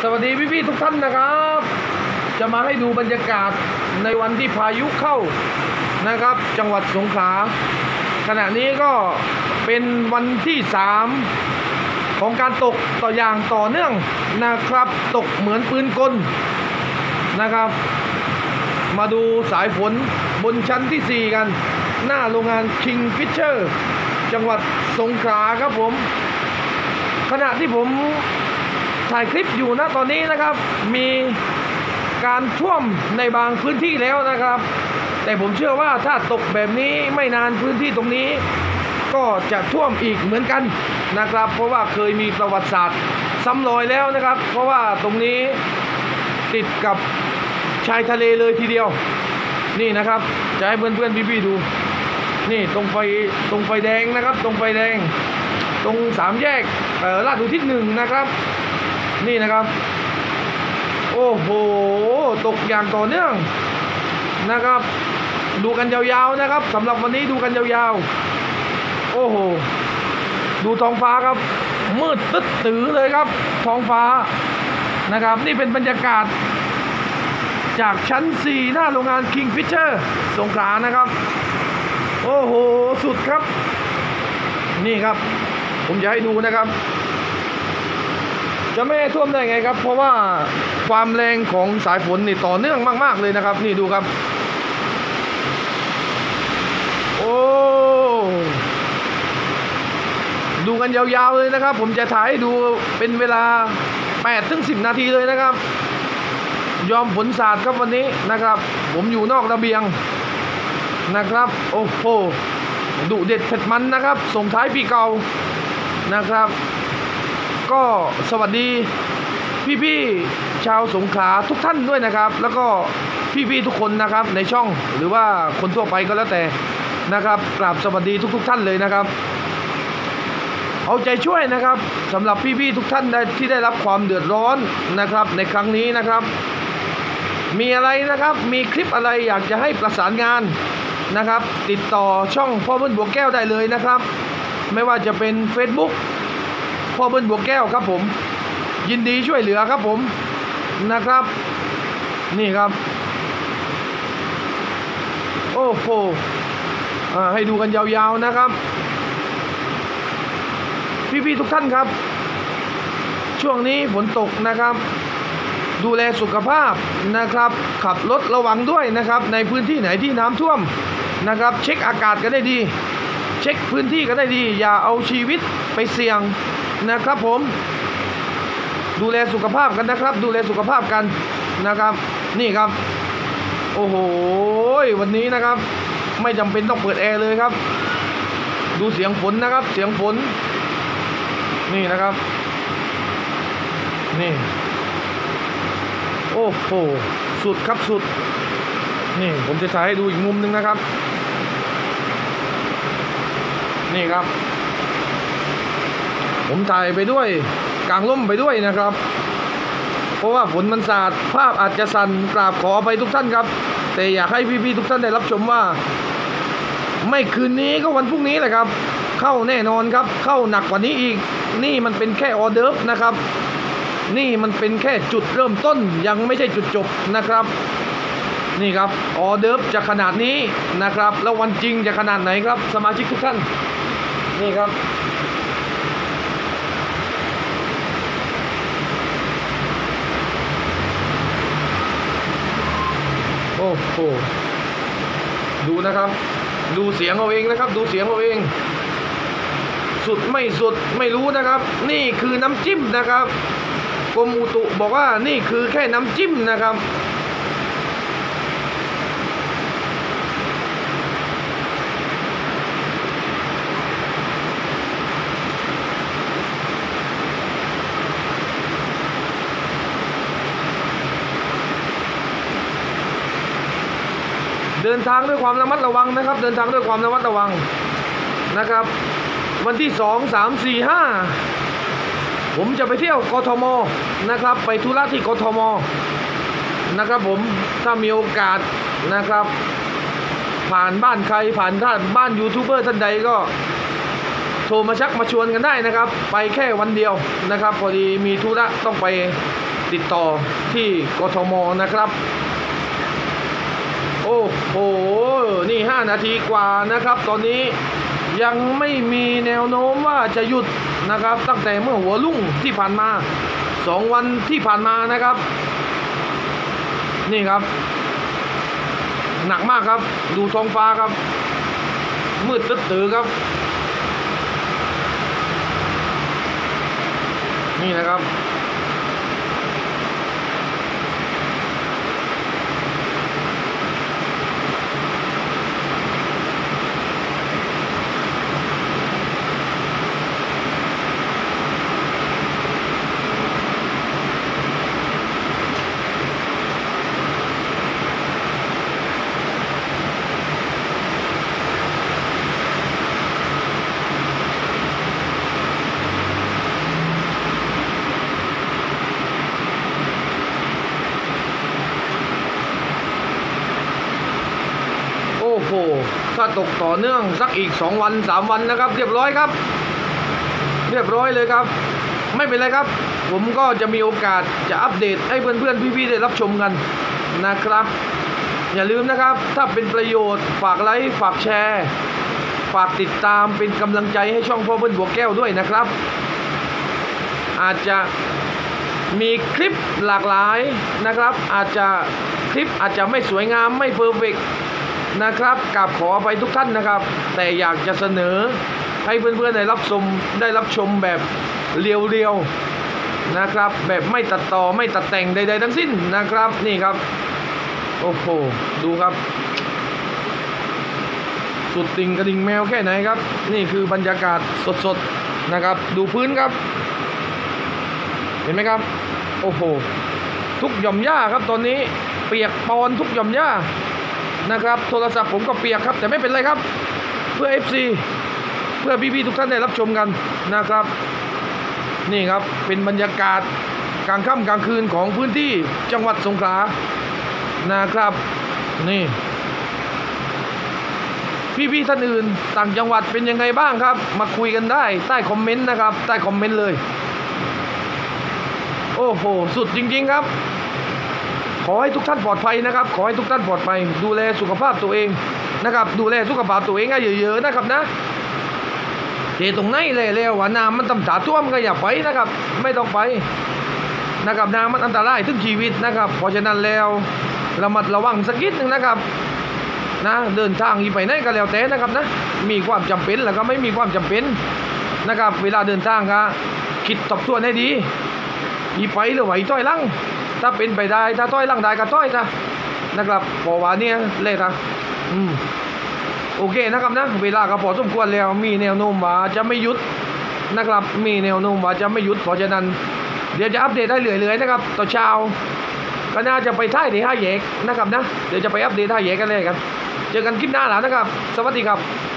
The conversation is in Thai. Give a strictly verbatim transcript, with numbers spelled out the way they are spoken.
สวัสดีพี่ๆทุกท่านนะครับจะมาให้ดูบรรยากาศในวันที่พายุเข้านะครับจังหวัดสงขลาขณะนี้ก็เป็นวันที่สามของการตกต่ออย่างต่อเนื่องนะครับตกเหมือนปืนกลนะครับมาดูสายฝนบนชั้นที่สี่กันหน้าโรงงาน King Fisher จังหวัดสงขลาครับผมขณะที่ผมถ่ายคลิปอยู่นะตอนนี้นะครับมีการท่วมในบางพื้นที่แล้วนะครับแต่ผมเชื่อว่าถ้าตกแบบนี้ไม่นานพื้นที่ตรงนี้ก็จะท่วมอีกเหมือนกันนะครับเพราะว่าเคยมีประวัติศาสตร์ซ้ำรอยแล้วนะครับเพราะว่าตรงนี้ติดกับชายทะเลเลยทีเดียวนี่นะครับจะให้เพื่อนๆพี่ๆดูนี่ตรงไฟตรงไฟแดงนะครับตรงไฟแดงตรงสามแยกลาดอุทิศหนึ่งนะครับนี่นะครับโอ้โหตกอย่างต่อเนื่องนะครับดูกันยาวๆนะครับสำหรับวันนี้ดูกันยาวๆโอ้โหดูท้องฟ้าครับมืดตึ๊ดตื้อเลยครับท้องฟ้านะครับนี่เป็นบรรยากาศจากชั้นสี่หน้าโรงงาน King Fisher สงขลานะครับโอ้โหสุดครับนี่ครับผมจะให้ดูนะครับจะไม่ท่วมได้ไงครับเพราะว่าความแรงของสายฝนนี่ต่อเนื่องมากๆเลยนะครับนี่ดูครับโอ้ดูกันยาวๆเลยนะครับผมจะถ่ายให้ดูเป็นเวลาแปดถึงสิบนาทีเลยนะครับยอมฝนสาดครับวันนี้นะครับผมอยู่นอกระเบียงนะครับโอ้โหดุเด็ดเผ็ดมันนะครับส่งท้ายปีเก่านะครับก็สวัสดีพี่ๆชาวสงขลาทุกท่านด้วยนะครับแล้วก็พี่ๆทุกคนนะครับในช่องหรือว่าคนทั่วไปก็แล้วแต่นะครับกราบสวัสดีทุกๆท่านเลยนะครับเอาใจช่วยนะครับสำหรับพี่ๆทุกท่านที่ได้รับความเดือดร้อนนะครับในครั้งนี้นะครับมีอะไรนะครับมีคลิปอะไรอยากจะให้ประสานงานนะครับติดต่อช่องพ่อเบิ้ลบัวแก้วได้เลยนะครับไม่ว่าจะเป็น Facebook พ่อเบิ้ลบัวแก้วครับผมยินดีช่วยเหลือครับผมนะครับนี่ครับโอ้โหให้ดูกันยาวๆนะครับพี่ๆทุกท่านครับช่วงนี้ฝนตกนะครับดูแลสุขภาพนะครับขับรถระวังด้วยนะครับในพื้นที่ไหนที่น้ำท่วมนะครับเช็คอากาศกันได้ดีเช็คพื้นที่กันได้ดีอย่าเอาชีวิตไปเสี่ยงนะครับผมดูแลสุขภาพกันนะครับดูแลสุขภาพกันนะครับนี่ครับโอ้โหวันนี้นะครับไม่จำเป็นต้องเปิดแอร์เลยครับดูเสียงฝนนะครับเสียงฝนนี่นะครับนี่โอ้โหสุดครับสุดนี่ผมจะถ่ายให้ดูอีกมุมหนึ่งนะครับนี่ครับผมถ่ายไปด้วยกางร่มไปด้วยนะครับเพราะว่าฝนมันสาดภาพอาจจะสั่นกราบขอไปทุกท่านครับแต่อยากให้พี่ๆทุกท่านได้รับชมว่าไม่คืนนี้ก็วันพรุ่งนี้แหละครับเข้าแน่นอนครับเข้าหนักกว่านี้อีกนี่มันเป็นแค่ออเดิร์ฟนะครับนี่มันเป็นแค่จุดเริ่มต้นยังไม่ใช่จุดจบนะครับนี่ครับออเดิร์ฟจะขนาดนี้นะครับแล้ววันจริงจะขนาดไหนครับสมาชิกทุกท่านนี่ครับโอ้โหดูนะครับดูเสียงเอาเองนะครับดูเสียงเอาเองสุดไม่สุดไม่รู้นะครับนี่คือน้ำจิ้มนะครับกรมอุตุบอกว่านี่คือแค่น้ำจิ้มนะครับเดินทางด้วยความระมัดระวังนะครับเดินทางด้วยความระมัดระวังนะครับวันที่สอง สาม สี่ ห้าผมจะไปเที่ยวกทมนะครับไปธุระที่กทมนะครับผมถ้ามีโอกาสนะครับผ่านบ้านใครผ่านท่านบ้านยูทูบเบอร์ท่านใดก็โทรมาชักมาชวนกันได้นะครับไปแค่วันเดียวนะครับพอดีมีธุระต้องไปติดต่อที่กทมนะครับโอ้โหนี่ห้านาทีกว่านะครับตอนนี้ยังไม่มีแนวโน้มว่าจะหยุดนะครับตั้งแต่เมื่อหัวรุ่งที่ผ่านมาสองวันที่ผ่านมานะครับนี่ครับหนักมากครับดูท้องฟ้าครับมืดตึ๊ดตือครับนี่นะครับโอ้โหถ้าตกต่อเนื่องสักอีกสองวันสามวันนะครับเรียบร้อยครับเรียบร้อยเลยครับไม่เป็นไรครับผมก็จะมีโอกาสจะอัปเดตให้เพื่อนๆพี่ๆได้รับชมกันนะครับอย่าลืมนะครับถ้าเป็นประโยชน์ฝากไลค์ฝากแชร์ฝากติดตามเป็นกำลังใจให้ช่องพ่อเบิ้ลบัวแก้วด้วยนะครับอาจจะมีคลิปหลากหลายนะครับอาจจะคลิปอาจจะไม่สวยงามไม่เพอร์เฟกต์นะครับกราบขอไปทุกท่านนะครับแต่อยากจะเสนอให้เพื่อนๆได้รับชมได้รับชมแบบเรียวๆนะครับแบบไม่ตัดต่อไม่ตัดแต่งใดๆทั้งสิ้นนะครับนี่ครับโอ้โหดูครับสุดติ่งกระดิ่งแมวแค่ไหนครับนี่คือบรรยากาศสดๆนะครับดูพื้นครับเห็นไหมครับโอ้โหทุกหย่อมหญ้าครับตอนนี้เปียกปอนทุกหย่อมหญ้านะครับโทรศัพท์ผมก็เปียกครับแต่ไม่เป็นไรครับเพื่อ เอฟ ซี เพื่อพี่ๆทุกท่านได้รับชมกันนะครับนี่ครับเป็นบรรยากาศกลางค่ำกลางคืนของพื้นที่จังหวัดสงขลานะครับนี่พี่ๆท่านอื่นต่างจังหวัดเป็นยังไงบ้างครับมาคุยกันได้ใต้คอมเมนต์นะครับใต้คอมเมนต์เลยโอ้โหสุดจริงๆครับขอให้ทุกท่านปลอดภัยนะครับขอให้ทุกท่านปลอดภัยดูแลสุขภาพตัวเองนะครับดูแลสุขภาพตัวเองให้เยอะๆนะครับนะเจตรงไหนเลยแล้วว่าน้ำมันต่ำถาท่วมก็อย่าไปนะครับไม่ต้องไปนะครับน้ำมันอันตรายถึงชีวิตนะครับเพราะฉะนั้นแล้วระมัดระวังสักนิดหนึ่งนะครับนะเดินทางอีไปไหนก็แล้วแต่นะครับนะมีความจำเป็นแล้วก็ไม่มีความจำเป็นนะครับเวลาเดินทางก็คิดทบทวนให้ดีอีไปหรือไหวต้อยลังถ้าเป็นไปได้ถ้าต้อยลังได้ก็ต้อยซะนะครับพอว่าเนี่ยเลยครับอืมโอเคนะครับนะเวลาก็พอสมควรแล้วมีแนวโน้มว่าจะไม่หยุดนะครับมีแนวโน้มว่าจะไม่หยุดเพราะฉะนั้นเดี๋ยวจะอัปเดตได้เรื่อยๆนะครับต่อเช้าก็น่าจะไปท่ายที่ห้าแยกนะครับนะเดี๋ยวจะไปอัปเดตท่าแยกกันเลยครับเจอกันคลิปหน้าแล้วนะครับสวัสดีครับ